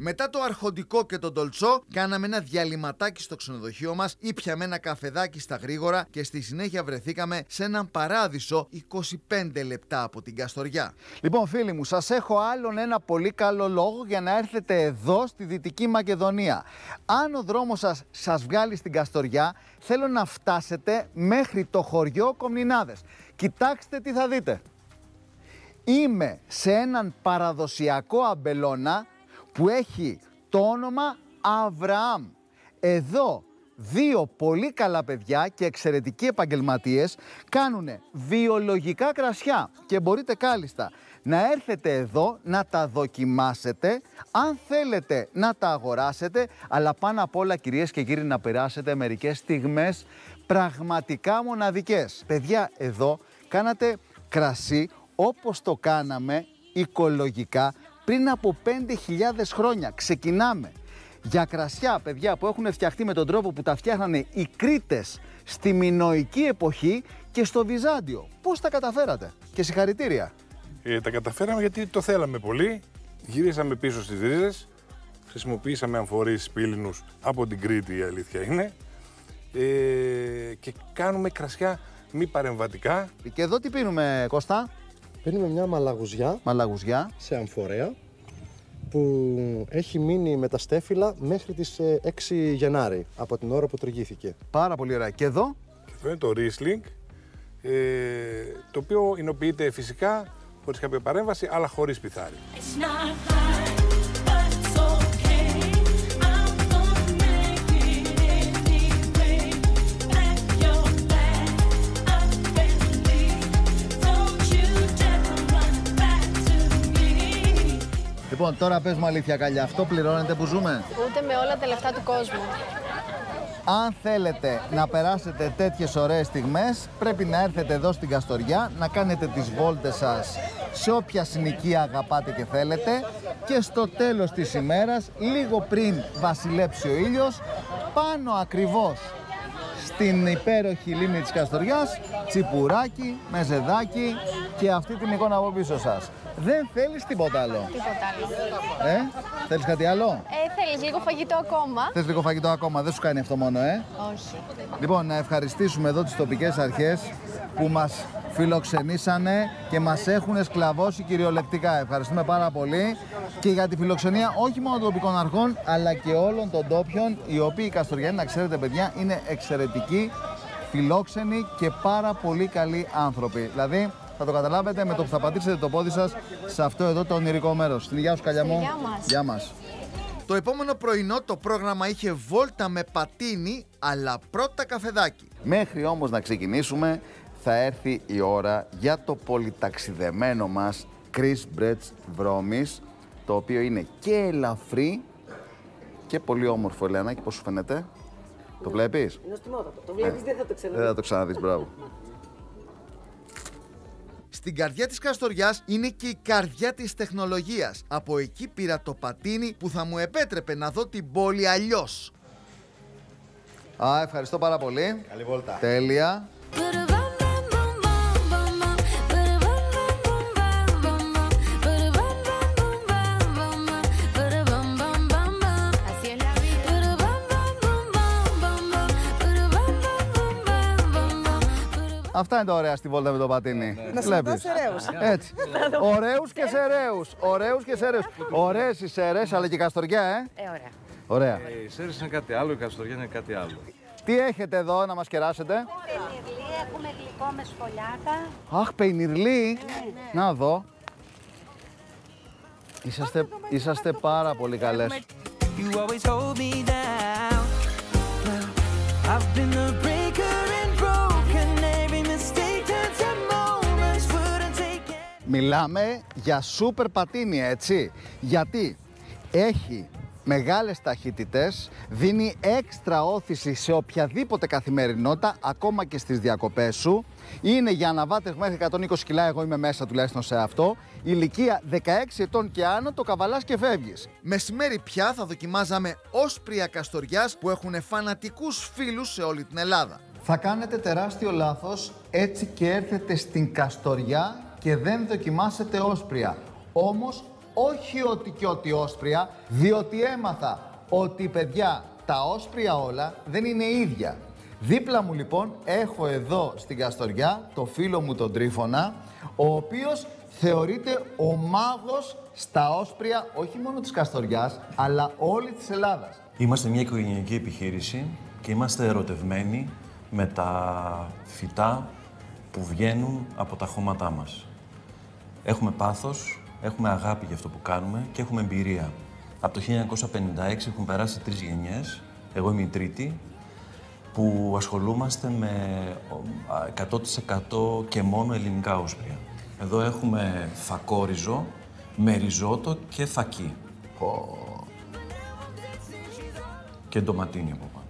A: Μετά το αρχοντικό και τον ντολτσό, κάναμε ένα διαλυματάκι στο ξενοδοχείο μας, ήπιαμε ένα καφεδάκι στα γρήγορα και στη συνέχεια βρεθήκαμε σε έναν παράδεισο είκοσι πέντε λεπτά από την Καστοριά. Λοιπόν, φίλοι μου, σας έχω άλλον ένα πολύ καλό λόγο για να έρθετε εδώ στη Δυτική Μακεδονία. Αν ο δρόμος σας σας βγάλει στην Καστοριά, θέλω να φτάσετε μέχρι το χωριό Κομνηνάδες. Κοιτάξτε τι θα δείτε. Είμαι σε έναν παραδοσιακό αμπελώνα που έχει το όνομα Αβραάμ. Εδώ δύο πολύ καλά παιδιά και εξαιρετικοί επαγγελματίες κάνουν βιολογικά κρασιά και μπορείτε κάλλιστα να έρθετε εδώ να τα δοκιμάσετε, αν θέλετε να τα αγοράσετε, αλλά πάνω απ' όλα, κυρίες και κύριοι, να περάσετε μερικές στιγμές πραγματικά μοναδικές. Παιδιά, εδώ κάνατε κρασί όπως το κάναμε οικολογικά πριν από πέντε χιλιάδες χρόνια. Ξεκινάμε για κρασιά, παιδιά, που έχουν φτιαχτεί με τον τρόπο που τα φτιάχνανε οι Κρήτες στη μινωική εποχή και στο Βυζάντιο. Πώς τα καταφέρατε? Και συγχαρητήρια.
H: Ε, τα καταφέραμε γιατί το θέλαμε πολύ. Γυρίσαμε πίσω στις ρίζες. Χρησιμοποίησαμε αμφορείς πύληνους από την Κρήτη, η αλήθεια είναι. Ε, και κάνουμε κρασιά μη παρεμβατικά.
A: Και εδώ τι πίνουμε, Κώστα?
D: Πίνουμε μια μαλαγουζιά,
A: μαλαγουζιά σε
D: αμφορέα που έχει μείνει με τα στέφυλλα μέχρι τις έξι Γενάρη, από την ώρα που τριγύθηκε.
A: Πάρα πολύ ωραία. Και εδώ?
H: Και εδώ είναι το Riesling, ε, το οποίο εινοποιείται φυσικά, χωρίς κάποια παρέμβαση, αλλά χωρίς πιθάρι.
A: Λοιπόν, τώρα πες μου αλήθεια, Καλιά, αυτό πληρώνεται που ζούμε?
C: Ούτε με όλα τα λεφτά του κόσμου.
A: Αν θέλετε να περάσετε τέτοιες ωραίες στιγμές, πρέπει να έρθετε εδώ στην Καστοριά, να κάνετε τις βόλτες σας σε όποια συνοικία αγαπάτε και θέλετε και στο τέλος της ημέρας, λίγο πριν βασιλέψει ο ήλιος, πάνω ακριβώς στην υπέροχη λίμνη της Καστοριάς, τσιπουράκι, μεζεδάκι και αυτή την εικόνα από πίσω σας. Δεν θέλεις τίποτα άλλο?
C: Τίποτα άλλο.
A: Ε, θέλεις κάτι άλλο?
C: Ε, θέλεις λίγο φαγητό ακόμα?
A: Θες λίγο φαγητό ακόμα, δεν σου κάνει αυτό μόνο, ε?
C: Όχι.
A: Λοιπόν, να ευχαριστήσουμε εδώ τις τοπικές αρχές που μας φιλοξενήσανε και μας έχουν σκλαβώσει κυριολεκτικά. Ευχαριστούμε πάρα πολύ και για τη φιλοξενία όχι μόνο των τοπικών αρχών, αλλά και όλων των ντόπιων, οι οποίοι οι Καστοριανοί, να ξέρετε παιδιά, είναι εξαιρετικοί, φιλόξενοι και πάρα πολύ καλοί άνθρωποι. Δηλαδή, θα το καταλάβετε με το που θα πατήσετε το πόδι σας σε αυτό εδώ το ονειρικό μέρος. Στην υγεία σου, Καλιά μου.
C: Γεια μας.
A: Γεια μας. Το επόμενο πρωινό το πρόγραμμα είχε βόλτα με πατίνι, αλλά πρώτα καφεδάκι. Μέχρι όμως να ξεκινήσουμε, θα έρθει η ώρα για το πολυταξιδεμένο μας Chris Brett's Βρώμης, το οποίο είναι και ελαφρύ και πολύ όμορφο, Ελένακη. Πώς σου φαίνεται? Ναι. Το βλέπεις?
F: Είναι νοστιμότατο. Το βλέπεις, ε, δεν θα το ξαναδείς.
A: Δεν θα το ξαναδείς, μπράβο. Στην καρδιά της Καστοριάς είναι και η καρδιά της τεχνολογίας. Από εκεί πήρα το πατίνι που θα μου επέτρεπε να δω την πόλη αλλιώς. Α, ευχαριστώ πάρα πολύ.
D: Καλή βόλτα.
A: Τέλεια. Αυτά είναι τα ωραία στη βόλτα με το πατίνι. Ναι, ναι.
E: Να συναντάς σεραίους.
A: Έτσι. Ωραίους και σεραίους. Ωραίους και σεραίους. Ωραίες οι Σέρρες, αλλά και η Καστοριά, ε.
B: Ε, ωραία.
A: Ωραία.
I: Ε, οι Σέρρες είναι κάτι άλλο, η Καστοριά είναι κάτι άλλο.
A: Τι έχετε εδώ να μας κεράσετε?
B: Πενιρλί, έχουμε γλυκό με σφολιάτα.
A: Αχ, πενιρλί.
B: Ναι.
A: Να δω. Είσαστε, είσαστε πάρα πολύ καλές. You always hold me down. I've been the breaker and broken. Every mistake turns to moments wouldn't take it. Μιλάμε για σούπερ πατίνι, έτσι. Γιατί έχει μεγάλες ταχύτητες, δίνει έξτρα όθηση σε οποιαδήποτε καθημερινότητα, ακόμα και στις διακοπές σου. Είναι για αναβάτες μέχρι εκατόν είκοσι κιλά, εγώ είμαι μέσα τουλάχιστον σε αυτό. Ηλικία δεκαέξι ετών και άνω, το καβαλάς και φεύγεις. Μεσημέρι πια θα δοκιμάζαμε όσπρια Καστοριάς που έχουν φανατικούς φίλους σε όλη την Ελλάδα. Θα κάνετε τεράστιο λάθος έτσι και έρθετε στην Καστοριά και δεν δοκιμάσετε όσπρια. Όμως όχι ότι και ότι όσπρια, διότι έμαθα ότι, παιδιά, τα όσπρια όλα δεν είναι ίδια. Δίπλα μου λοιπόν έχω εδώ στην Καστοριά το φίλο μου τον Τρίφωνα, ο οποίος θεωρείται ο μάγος στα όσπρια όχι μόνο της Καστοριάς, αλλά όλη της Ελλάδας.
J: Είμαστε μια οικογενειακή επιχείρηση και είμαστε ερωτευμένοι με τα φυτά που βγαίνουν από τα χώματά μας. Έχουμε πάθος, έχουμε αγάπη για αυτό που κάνουμε και έχουμε εμπειρία. Από το χίλια εννιακόσια πενήντα έξι έχουν περάσει τρεις γενιές, εγώ είμαι η τρίτη, που ασχολούμαστε με εκατό τοις εκατό και μόνο ελληνικά όσπρια. Εδώ έχουμε φακόριζο, με ριζότο και φακί. Oh. Και ντοματίνι από πάνω.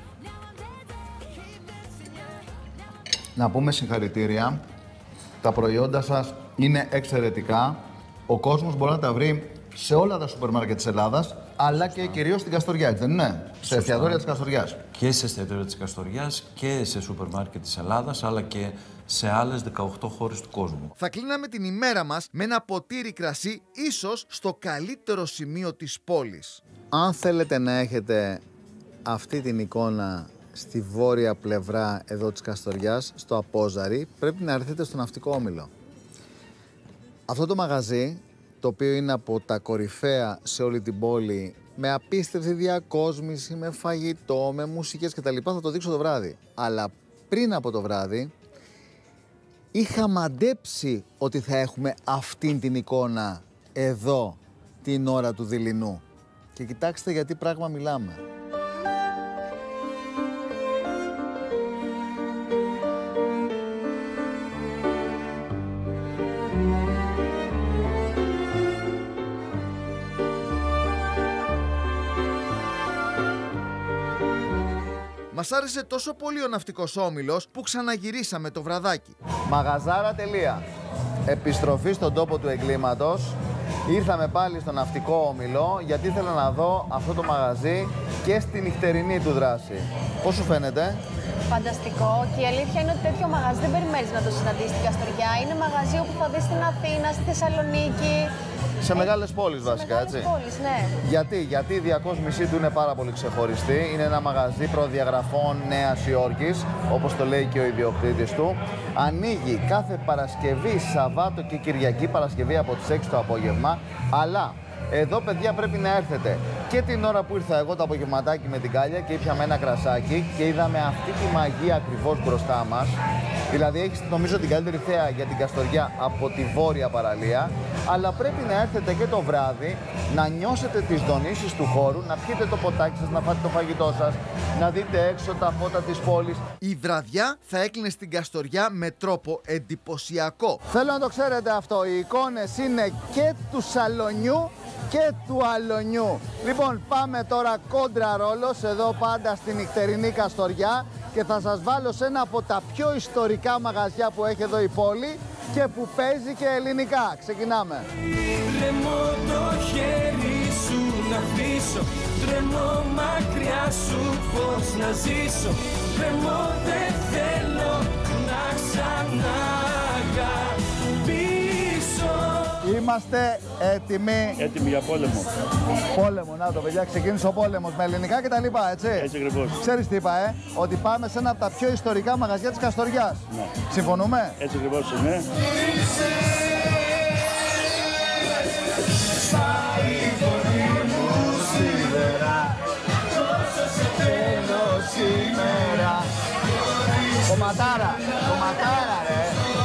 A: Να πούμε συγχαρητήρια. Τα προϊόντα σας είναι εξαιρετικά. Ο κόσμος μπορεί να τα βρει σε όλα τα σούπερ μάρκετ της Ελλάδας, αλλά και κυρίως στην Καστοριά, δεν είναι? Σε εστιατόρια της Καστοριάς.
J: Και σε εστιατόρια της Καστοριάς και σε σούπερ μάρκετ της Ελλάδας, αλλά και σε άλλες δεκαοκτώ χώρες του κόσμου.
A: Θα κλείναμε την ημέρα μας με ένα ποτήρι κρασί, ίσως στο καλύτερο σημείο της πόλης. Αν θέλετε να έχετε αυτή την εικόνα στη βόρεια πλευρά εδώ της Καστοριάς, στο Απόζαρι, πρέπει να έρθετε στο Ναυτικό Όμιλο. Αυτό το μαγαζί, το οποίο είναι από τα κορυφαία σε όλη την πόλη, με απίστευτη διακόσμηση, με φαγητό, με μουσικές κτλ. Θα το δείξω το βράδυ. Αλλά πριν από το βράδυ, είχα μαντέψει ότι θα έχουμε αυτήν την εικόνα εδώ την ώρα του δειλινού. Και κοιτάξτε γιατί πράγμα μιλάμε. Μας άρεσε τόσο πολύ ο Ναυτικός Όμιλος που ξαναγυρίσαμε το βραδάκι. Μαγαζάρα τελεία. Επιστροφή στον τόπο του εγκλήματος. Ήρθαμε πάλι στο Ναυτικό Όμιλο γιατί ήθελα να δω αυτό το μαγαζί και στη νυχτερινή του δράση. Πώς σου φαίνεται?
C: Φανταστικό, και η αλήθεια είναι ότι τέτοιο μαγαζί δεν περιμένεις να το συναντήσεις στην Καστοριά. Είναι μαγαζί όπου θα δεις στην Αθήνα, στη Θεσσαλονίκη.
A: Σε ε, μεγάλες πόλεις βασικά, έτσι.
C: Σε μεγάλες πόλεις, ναι.
A: Γιατί, γιατί η διακόσμησή του είναι πάρα πολύ ξεχωριστή. Είναι ένα μαγαζί προδιαγραφών Νέας Υόρκης, όπως το λέει και ο ιδιοκτήτης του. Ανοίγει κάθε Παρασκευή, Σαββάτο και Κυριακή, Παρασκευή από τις έξι το απόγευμα. Αλλά εδώ, παιδιά, πρέπει να έρθετε και την ώρα που ήρθα εγώ το απογευματάκι με την Κάλια και ήπιαμε ένα κρασάκι και είδαμε αυτή τη μαγεία ακριβώς μπροστά μας. Δηλαδή έχεις, νομίζω, την καλύτερη θέα για την Καστοριά από τη βόρεια παραλία, αλλά πρέπει να έρθετε και το βράδυ να νιώσετε τις δονήσεις του χώρου, να πιείτε το ποτάκι σας, να φάτε το φαγητό σας, να δείτε έξω τα φώτα της πόλης. Η βραδιά θα έκλεινε στην Καστοριά με τρόπο εντυπωσιακό. Θέλω να το ξέρετε αυτό, οι εικόνες είναι και του σαλονιού και του αλονιού. Λοιπόν, πάμε τώρα κόντρα ρόλος εδώ πάντα στη νυχτερινή Καστοριά και θα σας βάλω σε ένα από τα πιο ιστορικά μαγαζιά που έχει εδώ η πόλη και που παίζει και ελληνικά. Ξεκινάμε.
K: Τρεμώ το χέρι σου να αφήσω, τρεμώ μακριά σου πώς να ζήσω, τρεμώ δεν θέλω να ξαναγαπήσω.
A: Είμαστε έτοιμοι.
L: Έτοιμοι για πόλεμο.
A: Πόλεμο, να το παιδιά, ξεκίνησε ο πόλεμος με ελληνικά και τα λοιπά, έτσι.
L: Έτσι ακριβώς.
A: Ξέρεις τι είπα, ε, ότι πάμε σε ένα από τα πιο ιστορικά μαγαζιά της Καστοριάς.
L: Ναι.
A: Συμφωνούμε?
L: Έτσι ακριβώς, ναι.
A: Κομματάρα, κομματάρα, ρε.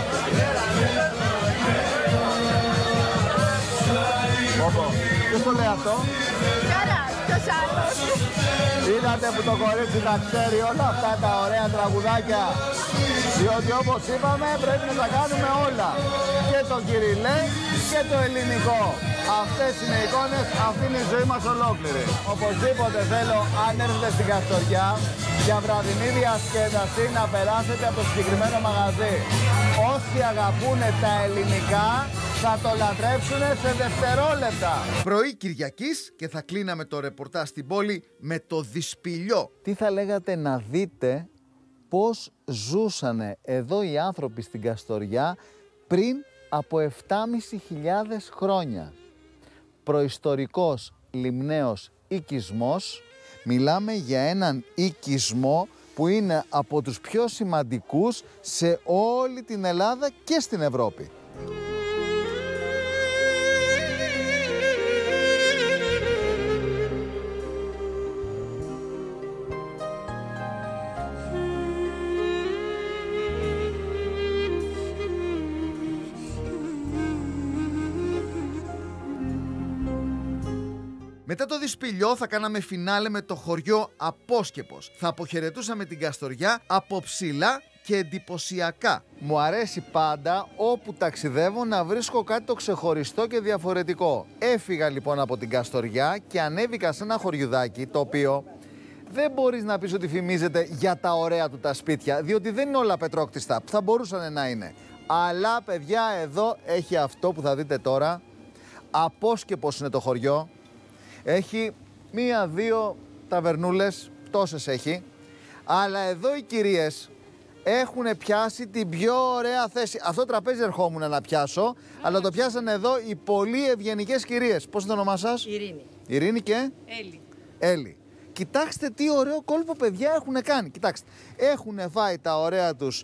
A: Ποιος το λέει αυτό?
C: Καλά, ποιος άλλος?
A: Είδατε που το κορίτσι τα ξέρει όλα αυτά τα ωραία τραγουδάκια. Διότι όπως είπαμε πρέπει να τα κάνουμε όλα. Και το κυριλέ και το ελληνικό. Αυτές είναι οι εικόνες, αυτή είναι η ζωή μας ολόκληρη. Οπωσδήποτε θέλω, αν έρθετε στην Καστοριά, για βραδινή διασκέδαση να περάσετε από το συγκεκριμένο μαγαζί. Όσοι αγαπούν τα ελληνικά θα το λατρέψουν σε δευτερόλεπτα. Πρωί Κυριακής και θα κλείναμε το ρεπορτάζ στην πόλη με το Δυσπηλιό. Τι θα λέγατε να δείτε πώς ζούσανε εδώ οι άνθρωποι στην Καστοριά πριν από επτάμισι χιλιάδες χρόνια. προϊστορικός λιμναίος οικισμός. Μιλάμε για έναν οικισμό που είναι από τους πιο σημαντικούς σε όλη την Ελλάδα και στην Ευρώπη. Μετά το Δυσπηλιό θα κάναμε φινάλε με το χωριό Απόσκεπος. Θα αποχαιρετούσαμε την Καστοριά από ψηλά και εντυπωσιακά. Μου αρέσει πάντα όπου ταξιδεύω να βρίσκω κάτι το ξεχωριστό και διαφορετικό. Έφυγα λοιπόν από την Καστοριά και ανέβηκα σε ένα χωριουδάκι το οποίο δεν μπορείς να πεις ότι φημίζεται για τα ωραία του τα σπίτια, διότι δεν είναι όλα πετρόκτιστα, που θα μπορούσαν να είναι. Αλλά παιδιά, εδώ έχει αυτό που θα δείτε τώρα. Απόσκεπος είναι το χωριό. Έχει μία-δύο ταβερνούλες, τόσες έχει. Αλλά εδώ οι κυρίες έχουν πιάσει την πιο ωραία θέση. Αυτό το τραπέζι ερχόμουν να πιάσω, αλλά το πιάσανε εδώ οι πολύ ευγενικές κυρίες. Πώς είναι το όνομά σας?
L: Ειρήνη.
A: Ειρήνη και?
L: Έλλη.
A: Έλλη. Κοιτάξτε τι ωραίο κόλπο, παιδιά, έχουν κάνει. Κοιτάξτε, έχουν φάει τα ωραία τους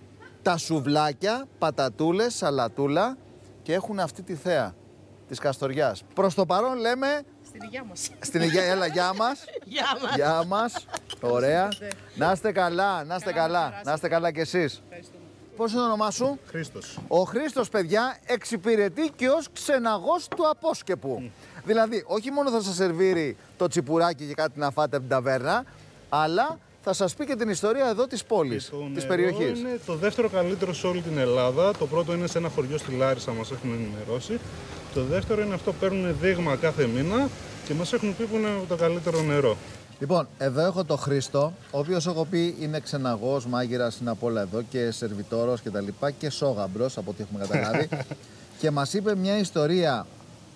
A: τα σουβλάκια, πατατούλες, σαλατούλα και έχουν αυτή τη θέα της Καστοριάς. Προς το παρόν λέμε...
L: Στην υγειά μας.
A: Στην υγεία, έλα, γεια μας.
L: Γεια μας.
A: Γεια μας. Ωραία. Να είστε καλά, να είστε καλά. Να είστε καλά κι εσείς. Πώς είναι το όνομά σου?
M: Χρήστος.
A: Ο Χρήστος, παιδιά, εξυπηρετεί και ως ξεναγός του Απόσκεπου. Mm. Δηλαδή, όχι μόνο θα σας σερβίρει το τσιπουράκι και κάτι να φάτε από την ταβέρνα, αλλά θα σας πει και την ιστορία εδώ της πόλης, της περιοχής.
M: Είναι το δεύτερο καλύτερο σε όλη την Ελλάδα. Το πρώτο είναι σε ένα χωριό στη Λάρισα, μας έχουν ενημερώσει. Το δεύτερο είναι αυτό που παίρνουν δείγμα κάθε μήνα και μας έχουν πει που είναι το καλύτερο νερό.
A: Λοιπόν, εδώ έχω το Χρήστο, ο οποίος έχω πει είναι ξεναγός, μάγειρας, είναι από όλα εδώ και σερβιτόρος και τα λοιπά και σόγαμπρος από ό,τι έχουμε καταλάβει. Και μας είπε μια ιστορία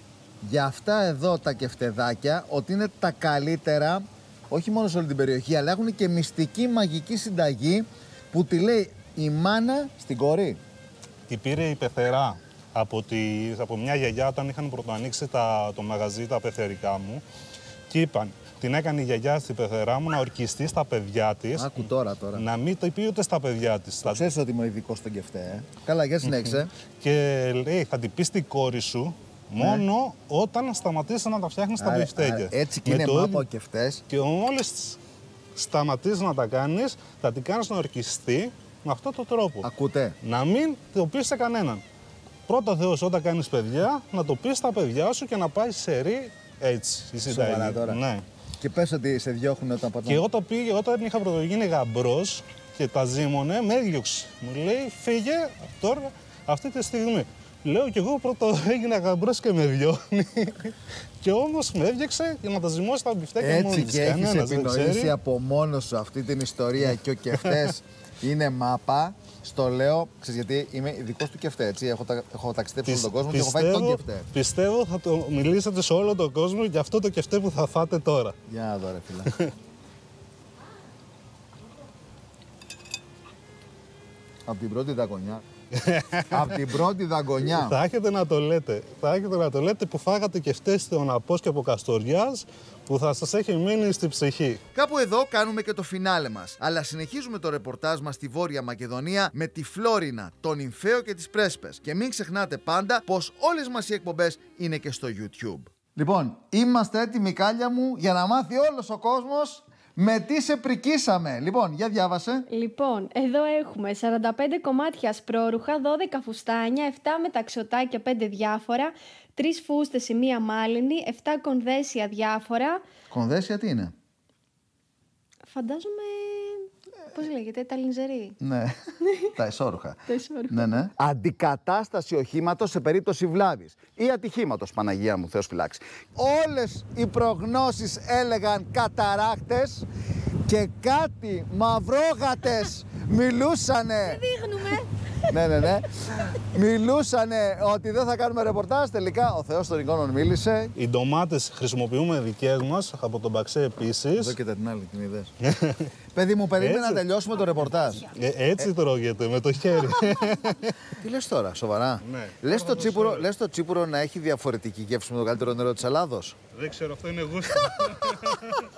A: για αυτά εδώ τα κεφτεδάκια, ότι είναι τα καλύτερα, όχι μόνο σε όλη την περιοχή, αλλά έχουν και μυστική μαγική συνταγή που τη λέει η μάνα στην κορή.
M: Τη πήρε η πεθερά από, τη, από μια γιαγιά όταν είχαν πρωτοανοίξει τα, το μαγαζί τα πεθερικά μου και είπαν, την έκανε η γιαγιά στην πεθερά μου να ορκιστεί στα παιδιά της.
A: Άκου τώρα τώρα.
M: Να μην το πει ούτε στα παιδιά της.
A: Το ξέρεις ότι είμαι ειδικός στον κεφτέ, ε? Καλά, για συνέχισε.
M: Και λέει, θα την πει στην κόρη σου μόνο ναι. όταν σταματήσει να τα φτιάχνει στα μπιφτέκια.
A: Έτσι και με είναι το... μάπα ο κεφτές.
M: Και μόλις σταματήσει να τα κάνεις, θα την κάνεις να ορκιστεί με αυτόν τον τρόπο.
A: Ακούτε.
M: Να μην το πεις σε κανέναν. Πρώτα Θεός, όταν κάνεις παιδιά, να το πεις στα παιδιά σου και να πάει σε ρί έτσι. Η συνταγή.
A: Τώρα.
M: Ναι.
A: Και πες ότι σε διώχνουν όταν πατάνε.
M: Και εγώ το πήγε, όταν είχα πρωτογίνει γαμπρός και τα ζήμωνε, με έδιωξε. Μου λέει, φύγε τώρα, αυτή τη στιγμή. Λέω κι εγώ πρώτο έγινα γαμπρός και με διώχνει. Και όμως με έβγεξε για να τα ζυμώσει τα μπιφτέκια μόνος.
A: Έτσι και έχεις επινοήσει από μόνος σου αυτή την ιστορία και ο κεφτές είναι μάπα. Στο λέω, ξέρεις γιατί είμαι ειδικός του κεφτέ, έτσι. Έχω, τα, έχω ταξιδέψει όλο τον κόσμο πιστεύω, και έχω φάει τον κεφτέ.
M: Πιστεύω θα το μιλήσετε σε όλο τον κόσμο για αυτό το κεφτέ που θα φάτε τώρα.
A: Για να δω ρε φίλε. Από την πρώτη δαγκονιά. Από την πρώτη δαγκονιά.
M: Θα έχετε να το λέτε. Θα έχετε να το λέτε που φάγατε κεφτέ στον Απόσκεπο Καστοριάς που θα σας έχει μείνει στη ψυχή.
A: Κάπου εδώ κάνουμε και το φινάλε μας. Αλλά συνεχίζουμε το ρεπορτάζ μας στη Βόρεια Μακεδονία με τη Φλόρινα, τον Νυμφαίο και τις Πρέσπες. Και μην ξεχνάτε πάντα πως όλες μας οι εκπομπές είναι και στο YouTube. Λοιπόν, είμαστε έτοιμοι κάλια μου για να μάθει όλος ο κόσμος με τι σε πρικίσαμε. Λοιπόν, για διάβασε.
N: Λοιπόν, εδώ έχουμε σαράντα πέντε κομμάτια σπρόρουχα, δώδεκα φουστάνια, επτά μεταξιωτάκια, πέντε διάφορα, τρεις φούστες σε μία μάλινη, επτά κονδέσια διάφορα.
A: Κονδέσια τι είναι?
N: Φαντάζομαι... Πώς λέγεται, τα λινζερί.
A: Ναι, τα εσώρουχα.
N: Τα εσώρουχα.
A: Ναι, ναι. Αντικατάσταση οχήματος σε περίπτωση βλάβης ή ατυχήματος, Παναγία μου, Θεός φυλάξει. Όλες οι προγνώσεις έλεγαν καταράχτες και κάτι μαυρόγατες μιλούσανε.
N: Δεν δείχνουμε.
A: ναι, ναι, ναι. Μιλούσανε ότι δεν θα κάνουμε ρεπορτάζ. Τελικά ο Θεός των εικόνων μίλησε.
M: Οι ντομάτες χρησιμοποιούμε δικές μας, από τον Παξέ επίσης.
A: Εδώ και την άλλη, την είδες. Παιδί μου, περίμενε να τελειώσουμε το ρεπορτάζ.
M: Ε, έτσι ε... τρώγεται, με το χέρι.
A: Τι λες τώρα, σοβαρά?
M: Ναι.
A: Λες το, τσίπουρο, λες το τσίπουρο να έχει διαφορετική γεύση με το καλύτερο νερό της Ελλάδος?
M: Δεν ξέρω, αυτό είναι γούστο.